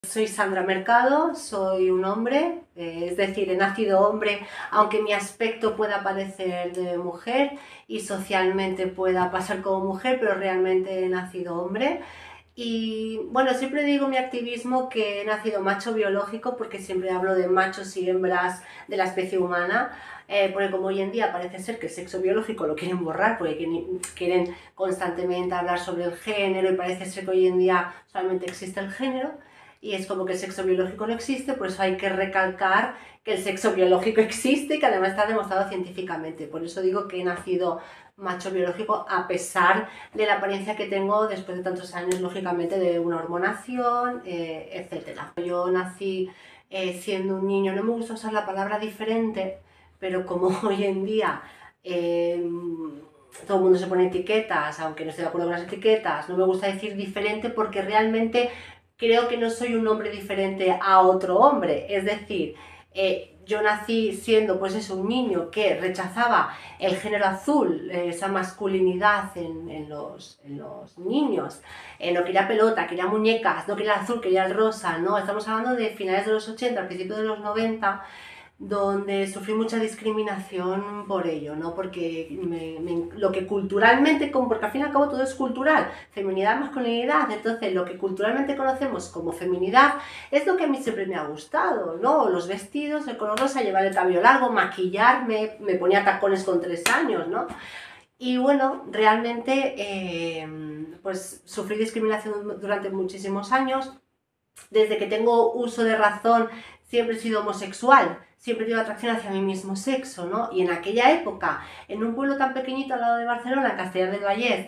Soy Sandra Mercado, soy un hombre, es decir, he nacido hombre, aunque mi aspecto pueda parecer de mujer y socialmente pueda pasar como mujer, pero realmente he nacido hombre. Y bueno, siempre digo en mi activismo que he nacido macho biológico porque siempre hablo de machos y hembras de la especie humana, porque como hoy en día parece ser que el sexo biológico lo quieren borrar porque quieren constantemente hablar sobre el género y parece ser que hoy en día solamente existe el género y es como que el sexo biológico no existe, por eso hay que recalcar que el sexo biológico existe y que además está demostrado científicamente. Por eso digo que he nacido macho biológico a pesar de la apariencia que tengo después de tantos años, lógicamente, de una hormonación, etcétera. Yo nací siendo un niño, no me gusta usar la palabra diferente, pero como hoy en día todo el mundo se pone etiquetas, aunque no estoy de acuerdo con las etiquetas, no me gusta decir diferente porque realmente creo que no soy un hombre diferente a otro hombre, es decir, yo nací siendo pues eso, un niño que rechazaba el género azul, esa masculinidad en los niños, no quería pelota, quería muñecas, no quería el azul, quería el rosa, ¿no? Estamos hablando de finales de los 80, principios de los 90, donde sufrí mucha discriminación por ello, ¿no? Porque lo que culturalmente, porque al fin y al cabo todo es cultural, feminidad, masculinidad, entonces lo que culturalmente conocemos como feminidad es lo que a mí siempre me ha gustado, ¿no? Los vestidos, el color rosa, llevar el cabello largo, maquillarme, me ponía tacones con 3 años, ¿no? Y bueno, realmente pues sufrí discriminación durante muchísimos años. Desde que tengo uso de razón siempre he sido homosexual, siempre he tenido atracción hacia mi mismo sexo, ¿no? Y en aquella época, en un pueblo tan pequeñito al lado de Barcelona, Castellar del Vallès,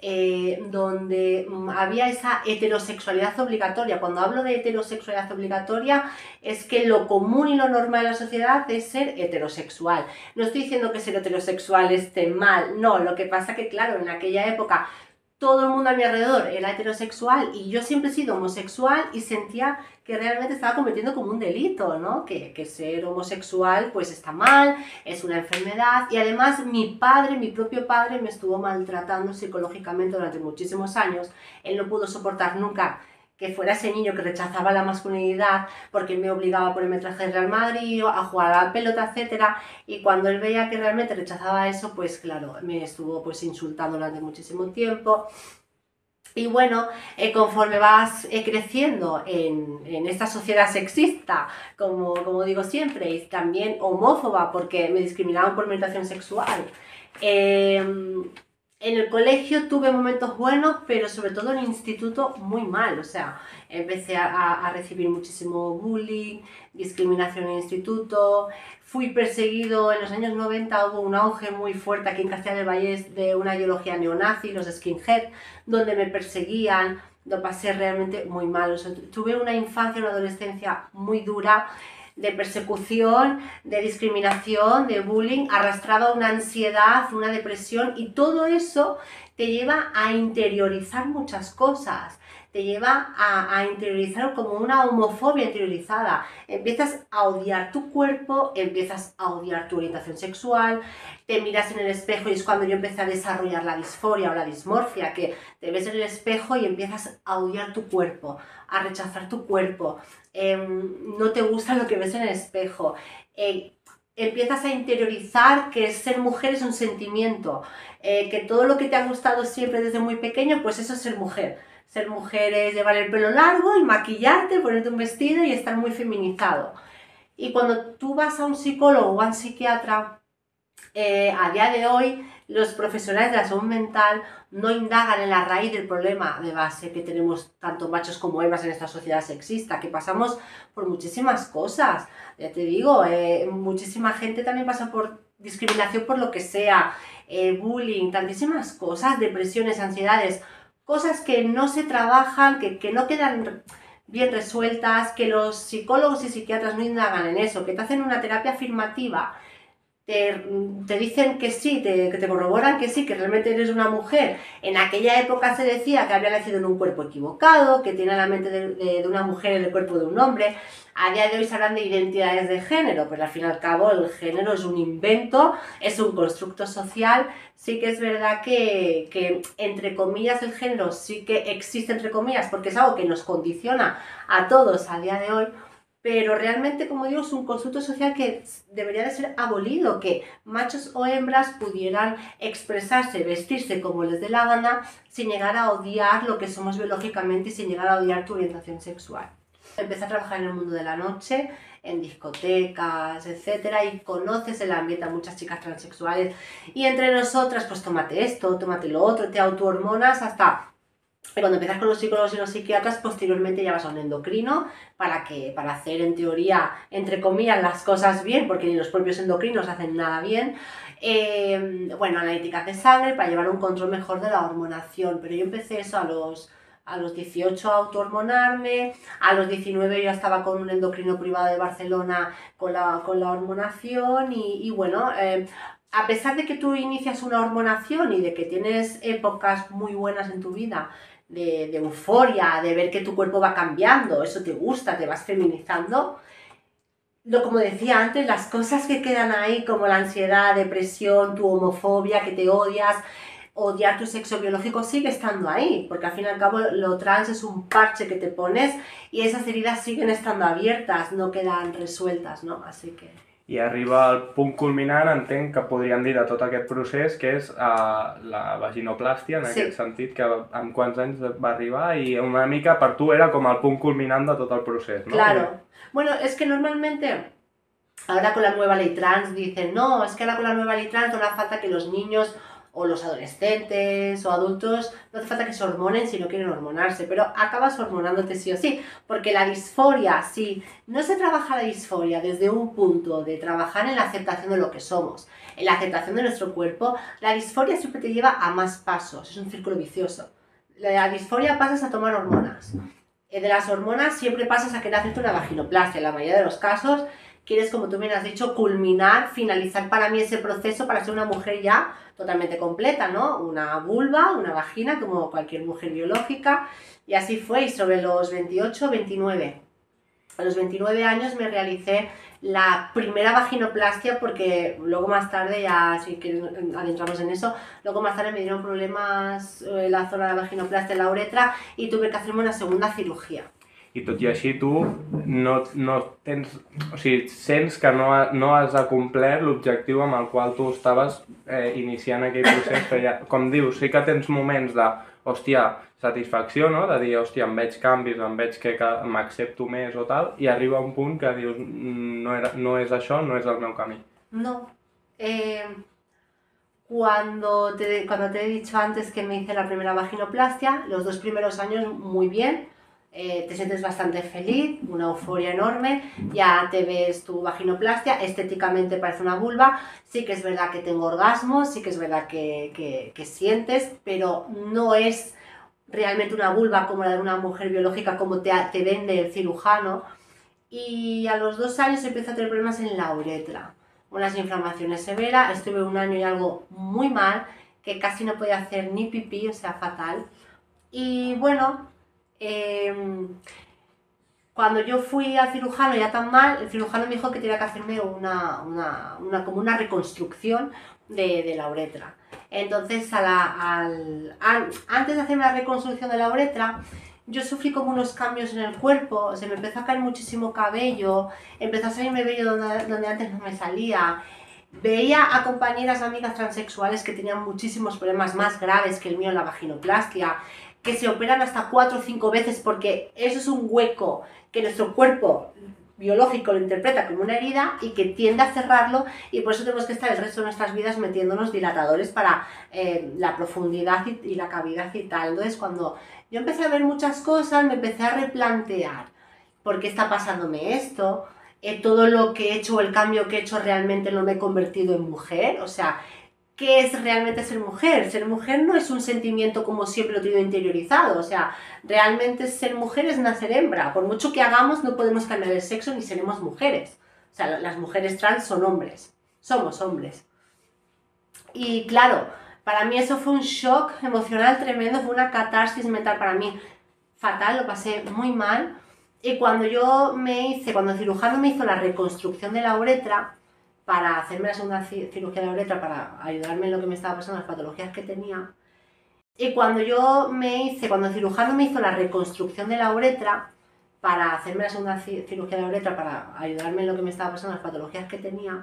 donde había esa heterosexualidad obligatoria. Cuando hablo de heterosexualidad obligatoria, es que lo común y lo normal en la sociedad es ser heterosexual. No estoy diciendo que ser heterosexual esté mal, no, lo que pasa que, claro, en aquella época todo el mundo a mi alrededor era heterosexual y yo siempre he sido homosexual y sentía que realmente estaba cometiendo como un delito, ¿no? Que ser homosexual pues está mal, es una enfermedad y además mi padre, mi propio padre me estuvo maltratando psicológicamente durante muchísimos años. Él no pudo soportar nunca que fuera ese niño que rechazaba la masculinidad porque me obligaba a ponerme traje de Real Madrid, a jugar a la pelota, etcétera. Y cuando él veía que realmente rechazaba eso, pues claro, me estuvo pues insultando durante muchísimo tiempo. Y bueno, conforme vas creciendo en esta sociedad sexista, como digo siempre, y también homófoba porque me discriminaban por mi orientación sexual, en el colegio tuve momentos buenos, pero sobre todo en el instituto muy mal. O sea, empecé a recibir muchísimo bullying, discriminación en el instituto. Fui perseguido en los años 90, hubo un auge muy fuerte aquí en Castellar del Vallès de una ideología neonazi, los skinhead, donde me perseguían, lo pasé realmente muy mal. O sea, tuve una infancia, una adolescencia muy dura, de persecución, de discriminación, de bullying, arrastraba una ansiedad, una depresión y todo eso te lleva a interiorizar muchas cosas, te lleva a interiorizar como una homofobia interiorizada. Empiezas a odiar tu cuerpo, empiezas a odiar tu orientación sexual, te miras en el espejo y es cuando yo empecé a desarrollar la disforia o la dismorfia, que te ves en el espejo y empiezas a odiar tu cuerpo, a rechazar tu cuerpo, no te gusta lo que ves en el espejo, empiezas a interiorizar que ser mujer es un sentimiento, que todo lo que te ha gustado siempre desde muy pequeño, pues eso es ser mujer. Ser mujer es llevar el pelo largo y maquillarte, ponerte un vestido y estar muy feminizado. Y cuando tú vas a un psicólogo o a un psiquiatra, a día de hoy los profesionales de la salud mental no indagan en la raíz del problema de base que tenemos tanto machos como hembras en esta sociedad sexista, que pasamos por muchísimas cosas. Ya te digo, muchísima gente también pasa por discriminación por lo que sea, bullying, tantísimas cosas, depresiones, ansiedades, cosas que no se trabajan, que no quedan bien resueltas, que los psicólogos y psiquiatras no indagan en eso, que te hacen una terapia afirmativa, te dicen que sí, que te corroboran que sí, que realmente eres una mujer. En aquella época se decía que había nacido en un cuerpo equivocado, que tiene la mente de una mujer en el cuerpo de un hombre. A día de hoy se hablan de identidades de género, pero al fin y al cabo el género es un invento, es un constructo social. Sí que es verdad que entre comillas el género sí que existe entre comillas, porque es algo que nos condiciona a todos a día de hoy, pero realmente, como digo, es un constructo social que debería de ser abolido, que machos o hembras pudieran expresarse, vestirse como les dé la gana, sin llegar a odiar lo que somos biológicamente y sin llegar a odiar tu orientación sexual. Empecé a trabajar en el mundo de la noche, en discotecas, etcétera, y conoces el ambiente a muchas chicas transexuales, y entre nosotras, pues tómate esto, tómate lo otro, te autohormonas hasta... Y cuando empiezas con los psicólogos y los psiquiatras, posteriormente ya vas a un endocrino para hacer, en teoría, entre comillas, las cosas bien, porque ni los propios endocrinos hacen nada bien. Bueno, analíticas de sangre para llevar un control mejor de la hormonación. Pero yo empecé eso a los 18 a autohormonarme, a los 19 yo ya estaba con un endocrino privado de Barcelona con la hormonación y bueno... a pesar de que tú inicias una hormonación y de que tienes épocas muy buenas en tu vida, de euforia, de ver que tu cuerpo va cambiando, eso te gusta, te vas feminizando, como decía antes, las cosas que quedan ahí, como la ansiedad, depresión, tu homofobia, que te odias, odiar tu sexo biológico, sigue estando ahí, porque al fin y al cabo lo trans es un parche que te pones y esas heridas siguen estando abiertas, no quedan resueltas, ¿no? Así que... I arriba al punt culminant, entenc que podríem dir de tot aquest procés, que és la vaginoplastia, en aquest sentit, que amb quants anys va arribar, i una mica per tu era com el punt culminant de tot el procés, ¿no? Claro. Bueno, es que normalmente, ahora con la nueva ley trans, dicen, no, es que ahora con la nueva ley trans no hace falta que los niños o los adolescentes o adultos, no hace falta que se hormonen si no quieren hormonarse, pero acabas hormonándote sí o sí, porque la disforia, si no se trabaja la disforia desde un punto de trabajar en la aceptación de lo que somos, en la aceptación de nuestro cuerpo, la disforia siempre te lleva a más pasos, es un círculo vicioso. De la disforia pasas a tomar hormonas, de las hormonas siempre pasas a querer hacerte una vaginoplastia, en la mayoría de los casos quieres, como tú bien has dicho, culminar, finalizar para mí ese proceso para ser una mujer ya totalmente completa, ¿no? Una vulva, una vagina, como cualquier mujer biológica, y así fue, y sobre los 28, 29. A los 29 años me realicé la primera vaginoplastia porque luego más tarde, ya si que adentramos en eso, luego más tarde me dieron problemas en la zona de la vaginoplastia, en la uretra, y tuve que hacerme una segunda cirugía. I tot i així tu no tens... O sigui, sents que no has acomplert l'objectiu amb el qual tu estaves iniciant aquell procés, que ja, com dius, sí que tens moments de, hòstia, satisfacció, no? De dir, hòstia, em veig canvis, em veig que m'accepto més o tal, i arriba un punt que dius, no és això, no és el meu camí. No. Cuando te he dicho antes que me hice la primera vaginoplastia, los 2 primeros años muy bien, te sientes bastante feliz, una euforia enorme, ya te ves tu vaginoplastia, estéticamente parece una vulva, sí que es verdad que tengo orgasmos, sí que es verdad que sientes, pero no es realmente una vulva como la de una mujer biológica como te vende el cirujano, y a los 2 años empiezo a tener problemas en la uretra, unas inflamaciones severas, estuve 1 año y algo muy mal, que casi no podía hacer ni pipí, o sea, fatal, y bueno... cuando yo fui al cirujano ya tan mal, el cirujano me dijo que tenía que hacerme como una reconstrucción de la uretra. Entonces, antes de hacerme la reconstrucción de la uretra, yo sufrí como unos cambios en el cuerpo, se me empezó a caer muchísimo cabello, empezó a salirme vello donde antes no me salía. Veía a compañeras, amigas transexuales que tenían muchísimos problemas más graves que el mío en la vaginoplastia, que se operan hasta 4 o 5 veces porque eso es un hueco que nuestro cuerpo biológico lo interpreta como una herida y que tiende a cerrarlo, y por eso tenemos que estar el resto de nuestras vidas metiéndonos dilatadores para la profundidad y la cavidad y tal. Entonces, cuando yo empecé a ver muchas cosas, me empecé a replantear ¿por qué está pasándome esto? Todo lo que he hecho, el cambio que he hecho, realmente no me he convertido en mujer. O sea, ¿qué es realmente ser mujer? Ser mujer no es un sentimiento como siempre lo he tenido interiorizado. O sea, realmente ser mujer es nacer hembra. Por mucho que hagamos, no podemos cambiar el sexo ni seremos mujeres. O sea, las mujeres trans son hombres. somos hombres. Y claro, para mí eso fue un shock emocional tremendo, fue una catarsis mental para mí fatal, lo pasé muy mal. Y cuando cuando el cirujano me hizo la reconstrucción de la uretra, para hacerme la segunda cirugía de la uretra, para ayudarme en lo que me estaba pasando, las patologías que tenía, y cuando el cirujano me hizo la reconstrucción de la uretra, para hacerme la segunda cirugía de la uretra, para ayudarme en lo que me estaba pasando, las patologías que tenía,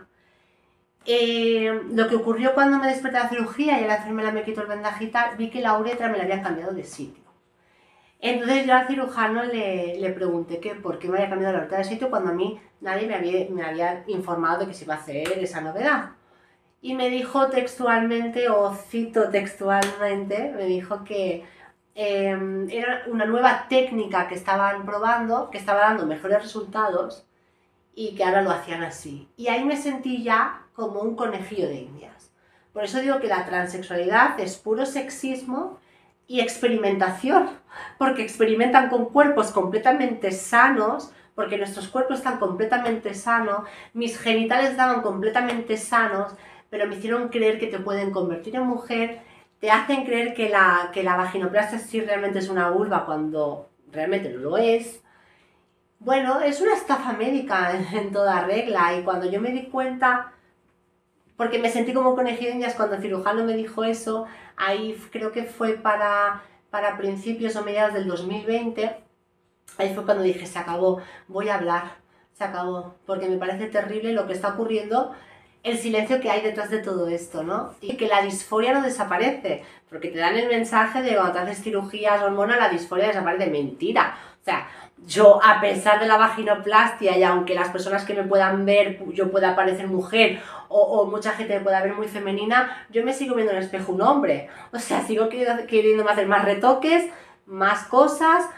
lo que ocurrió cuando me desperté de la cirugía y la enfermera me quitó el vendaje y tal, vi que la uretra me la habían cambiado de sitio. Entonces yo al cirujano le pregunté que por qué me había cambiado la uretra de sitio cuando a mí nadie me había informado de que se iba a hacer esa novedad. Y me dijo textualmente, o cito textualmente, me dijo que era una nueva técnica que estaban probando, que estaba dando mejores resultados y que ahora lo hacían así. Y ahí me sentí ya como un conejillo de indias. Por eso digo que la transexualidad es puro sexismo y experimentación, porque experimentan con cuerpos completamente sanos, porque nuestros cuerpos están completamente sanos, mis genitales estaban completamente sanos, pero me hicieron creer que te pueden convertir en mujer, te hacen creer que la vaginoplastia sí realmente es una vulva cuando realmente no lo es. Bueno, es una estafa médica en toda regla, y cuando yo me di cuenta, porque me sentí como conejillo de indias cuando el cirujano me dijo eso, ahí creo que fue para principios o mediados del 2020, ahí fue cuando dije, se acabó, voy a hablar, se acabó, porque me parece terrible lo que está ocurriendo, el silencio que hay detrás de todo esto, ¿no? Y que la disforia no desaparece, porque te dan el mensaje de cuando te haces cirugías hormonales, la disforia desaparece. Mentira. O sea, yo, a pesar de la vaginoplastia, y aunque las personas que me puedan ver, yo pueda parecer mujer, o mucha gente me pueda ver muy femenina, yo me sigo viendo en el espejo un hombre. O sea, sigo queriendo hacer más retoques, más cosas.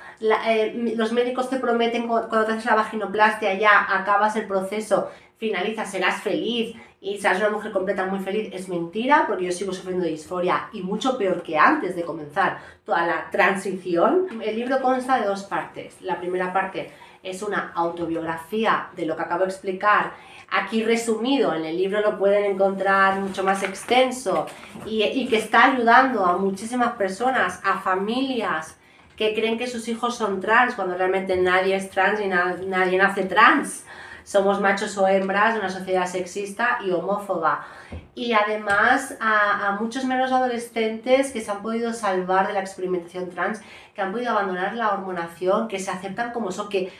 Los médicos te prometen cuando te haces la vaginoplastia, ya acabas el proceso, finalizas, serás feliz y serás una mujer completa muy feliz. Es mentira, porque yo sigo sufriendo de disforia, y mucho peor que antes de comenzar toda la transición. El libro consta de dos partes. La primera parte es una autobiografía de lo que acabo de explicar, aquí resumido. En el libro lo pueden encontrar mucho más extenso, y que está ayudando a muchísimas personas, a familias que creen que sus hijos son trans, cuando realmente nadie es trans y nadie nace trans. Somos machos o hembras de una sociedad sexista y homófoba. Y además a muchos menos adolescentes que se han podido salvar de la experimentación trans, que han podido abandonar la hormonación, que se aceptan como son, que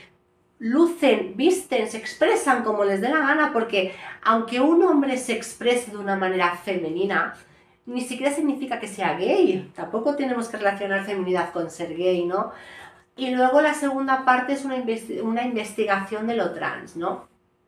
lucen, visten, se expresan como les dé la gana, porque aunque un hombre se exprese de una manera femenina, ni siquiera significa que sea gay. Tampoco tenemos que relacionar feminidad con ser gay, ¿no? Y luego la segunda parte es una investigación de lo trans, ¿no?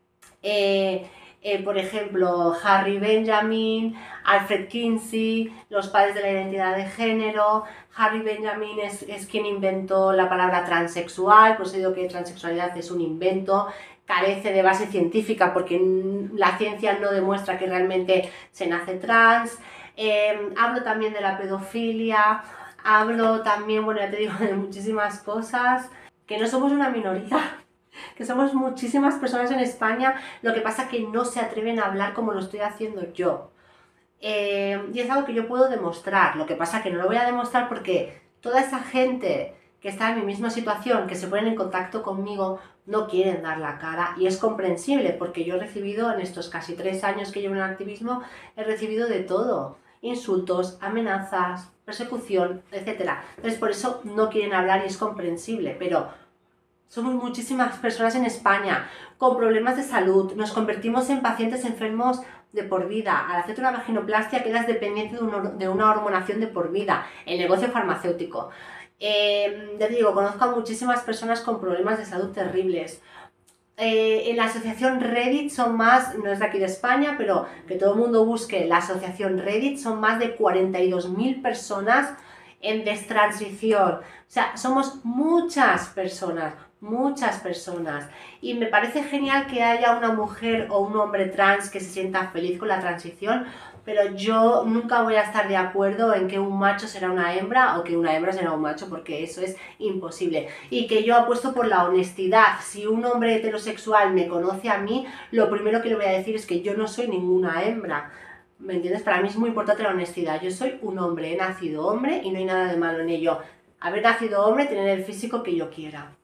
Por ejemplo, Harry Benjamin, Alfred Kinsey, los padres de la identidad de género. Harry Benjamin es quien inventó la palabra transexual, por eso digo que transexualidad es un invento, carece de base científica porque la ciencia no demuestra que realmente se nace trans. Hablo también de la pedofilia, hablo también, bueno, ya te digo, de muchísimas cosas, que no somos una minoría, que somos muchísimas personas en España, lo que pasa es que no se atreven a hablar como lo estoy haciendo yo. Y es algo que yo puedo demostrar, lo que pasa es que no lo voy a demostrar porque toda esa gente que está en mi misma situación, que se ponen en contacto conmigo, no quieren dar la cara, y es comprensible porque yo he recibido en estos casi 3 años que llevo en el activismo, he recibido de todo, insultos, amenazas, persecución, etc. Entonces por eso no quieren hablar y es comprensible, pero somos muchísimas personas en España con problemas de salud, nos convertimos en pacientes enfermos de por vida. Al hacerte una vaginoplastia quedas dependiente de una hormonación de por vida, el negocio farmacéutico. Ya te digo, conozco a muchísimas personas con problemas de salud terribles. En la asociación Reddit son más, no es de aquí de España, pero que todo el mundo busque la asociación Reddit, son más de 42.000 personas en destransición. O sea, somos muchas personas, y me parece genial que haya una mujer o un hombre trans que se sienta feliz con la transición, pero yo nunca voy a estar de acuerdo en que un macho será una hembra o que una hembra será un macho, porque eso es imposible. Y que yo apuesto por la honestidad. Si un hombre heterosexual me conoce a mí, lo primero que le voy a decir es que yo no soy ninguna hembra. ¿Me entiendes? Para mí es muy importante la honestidad. Yo soy un hombre, he nacido hombre y no hay nada de malo en ello. Haber nacido hombre, tener el físico que yo quiera.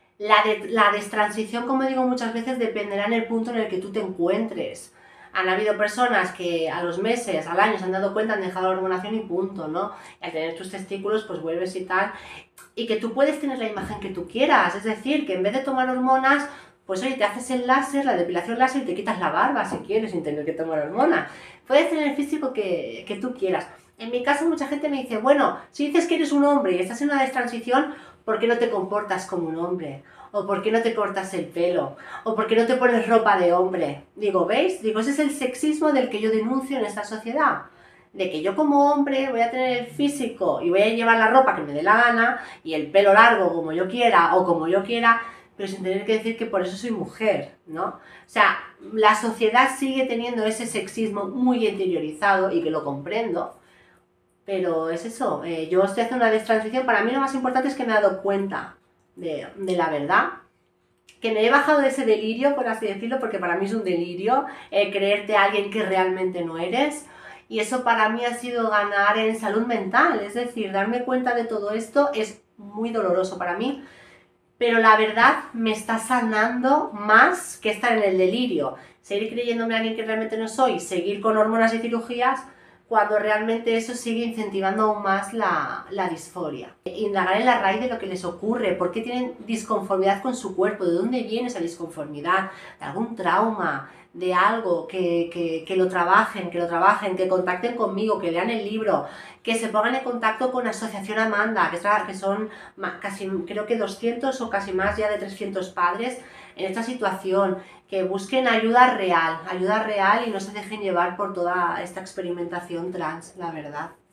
La destransición, como digo muchas veces, dependerá en el punto en el que tú te encuentres. Han habido personas que a los meses, al año se han dado cuenta, han dejado la hormonación y punto, ¿no? Y al tener tus testículos, pues vuelves y tal. Y que tú puedes tener la imagen que tú quieras, es decir, que en vez de tomar hormonas, pues oye, te haces el láser, la depilación láser y te quitas la barba si quieres sin tener que tomar hormonas. Puedes tener el físico que tú quieras. En mi caso mucha gente me dice, bueno, si dices que eres un hombre y estás en una destransición, ¿por qué no te comportas como un hombre? ¿O por qué no te cortas el pelo? ¿O por qué no te pones ropa de hombre? Digo, ¿veis? Digo, ese es el sexismo del que yo denuncio en esta sociedad. De que yo como hombre voy a tener el físico y voy a llevar la ropa que me dé la gana y el pelo largo como yo quiera o como yo quiera, pero sin tener que decir que por eso soy mujer, ¿no? O sea, la sociedad sigue teniendo ese sexismo muy interiorizado y que lo comprendo, pero es eso, yo estoy haciendo una destransición. Para mí lo más importante es que me he dado cuenta de la verdad, que me he bajado de ese delirio, por así decirlo, porque para mí es un delirio creerte a alguien que realmente no eres, y eso para mí ha sido ganar en salud mental, es decir, darme cuenta de todo esto es muy doloroso para mí, pero la verdad me está sanando más que estar en el delirio. Seguir creyéndome a alguien que realmente no soy, seguir con hormonas y cirugías, cuando realmente eso sigue incentivando aún más la disforia. Indagar en la raíz de lo que les ocurre, por qué tienen disconformidad con su cuerpo, de dónde viene esa disconformidad, de algún trauma, de algo, que lo trabajen, que contacten conmigo, que lean el libro, que se pongan en contacto con Asociación Amanda, que son casi, creo que 200 o casi más ya de 300 padres en esta situación, que busquen ayuda real y no se dejen llevar por toda esta experimentación trans, la verdad.